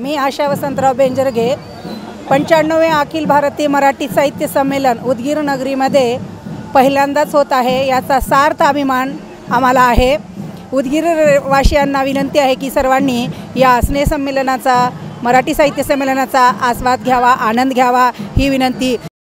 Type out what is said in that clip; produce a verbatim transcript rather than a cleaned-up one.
मी आशा वसंतराव बेंजरगे। पंच्याण्णवे अखिल भारतीय मराठी साहित्य संमेलन उदगीर नगरीमध्ये पहिल्यांदाच होत आहे, याचा सार्थ अभिमान आम्हाला आहे। उदगीर वासियांना विनंती आहे की सर्वांनी या स्नेह संमेलनाचा, मराठी साहित्य संमेलनाचा आस्वाद घ्यावा, आनंद घ्यावा ही विनंती।